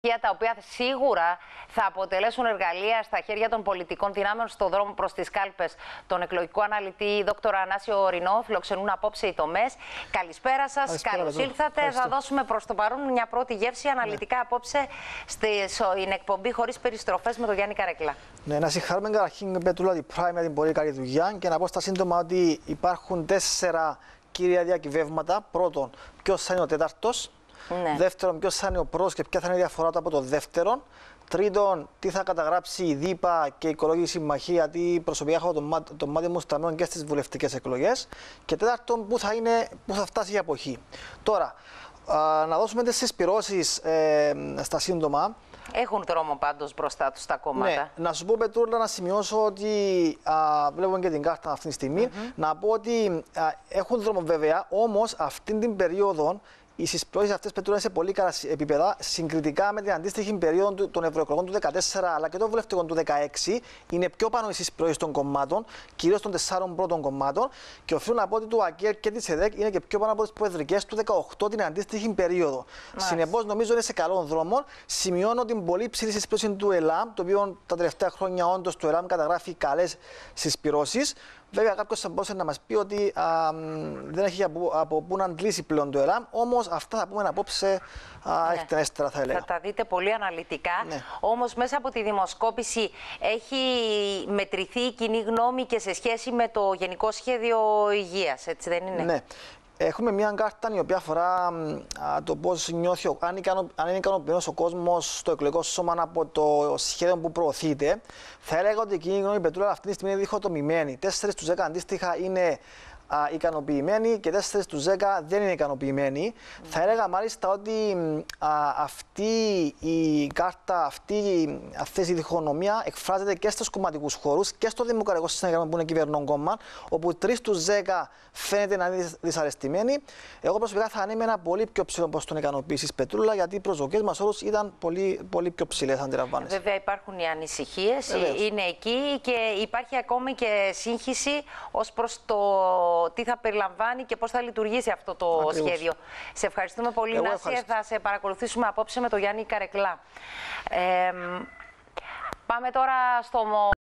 τα οποία σίγουρα θα αποτελέσουν εργαλεία στα χέρια των πολιτικών δυνάμεων στον δρόμο προς τις κάλπες. Τον εκλογικό αναλυτή Δ. Ανάσιο Ορεινό φιλοξενούν απόψε οι τομές. Καλησπέρα σας, καλώς ήρθατε. Θα δώσουμε προς το παρόν μια πρώτη γεύση αναλυτικά απόψε στην εκπομπή Χωρίς Περιστροφές με τον Γιάννη Καρεκλά. Ναι, να συγχαρούμε καταρχήν Πετρούλα την Prime για την πολύ καλή δουλειά και να πω στα σύντομα ότι υπάρχουν 4 κύρια διακυβεύματα. Πρώτον, ποιος θα είναι ο τέταρτος. Ναι. Δεύτερον, ποιος θα είναι ο πρώτος και ποια θα είναι η διαφορά του από το δεύτερον. Τρίτον, τι θα καταγράψει η ΔΥΠΑ και η Οικολογική Συμμαχία, γιατί προσωπικά έχω το μάτι μου στραμμένο και στις βουλευτικές εκλογές. Και τέταρτον, πού θα φτάσει η αποχή. Τώρα, να δώσουμε τις συσπυρώσεις στα σύντομα. Έχουν δρόμο πάντως μπροστά τους τα κόμματα. Ναι, να σου πω, Πετρούλα, να σημειώσω ότι βλέπουμε και την κάρτα αυτή τη στιγμή. Να πω ότι έχουν δρόμο βέβαια, όμως αυτή την περίοδο οι συσπυρώσεις αυτές, Πετρούλα, είναι σε πολύ καλά επίπεδα συγκριτικά με την αντίστοιχη περίοδο των ευρωεκλογών του 2014 αλλά και των βουλευτικών του 2016. Είναι πιο πάνω οι συσπυρώσεις των κομμάτων, κυρίως των 4 πρώτων κομμάτων. Και οφείλω να πω ότι του ΑΚΕΡ και της ΕΔΕΚ είναι και πιο πάνω από τις προεδρικές του 2018 την αντίστοιχη περίοδο. Συνεπώς, νομίζω είναι σε καλόν δρόμο. Σημειώνω την πολύ ψηλή συσπυρώση του ΕΛΑΜ, το οποίο τα τελευταία χρόνια όντως το ΕΛΑΜ καταγράφει καλές συσπυρώσεις. Βέβαια, κάποιος θα μπορούσε να μας πει ότι δεν έχει από πού να αντλήσει πλέον το ΕΛΑΜ, όμως αυτά θα πούμε απόψε εκτενέστερα, θα έλεγα. Θα τα δείτε πολύ αναλυτικά. Ναι. Όμως, μέσα από τη δημοσκόπηση έχει μετρηθεί η κοινή γνώμη και σε σχέση με το Γενικό Σχέδιο Υγείας, έτσι δεν είναι? Ναι. Έχουμε μια κάρτα η οποία αφορά το πώς νιώθει, αν είναι ικανοποιημένος ο κόσμος στο εκλογικό σώμα από το σχέδιο που προωθείται. Θα έλεγα ότι η κοινή γνώμη, Πετρούλα, αυτή τη στιγμή είναι διχοτομημένη. 4 στους 10 αντίστοιχα είναι ικανοποιημένοι και 4 στους 10 δεν είναι ικανοποιημένοι. Θα έλεγα μάλιστα ότι αυτή η κάρτα, αυτή η διχονομία εκφράζεται και στους κομματικούς χώρους και στο δημοκρατικό συνέγραμμα που είναι κυβερνών κόμμα, όπου 3 στους 10 φαίνεται να είναι δυσαρεστημένοι. Εγώ προσωπικά θα ανέμενα πολύ πιο ψηλό ποσοστό ικανοποίησης, Πετρούλα, γιατί οι προσδοκίες μας όλους ήταν πολύ πιο ψηλές, αντιλαμβάνεσαι. Βέβαια, υπάρχουν οι ανησυχίες, είναι εκεί και υπάρχει ακόμη και σύγχυση ως προς το τι θα περιλαμβάνει και πώς θα λειτουργήσει αυτό το σχέδιο. Σε ευχαριστούμε πολύ, Νάση. Θα σε παρακολουθήσουμε απόψε με τον Γιάννη Καρεκλά. Πάμε τώρα στο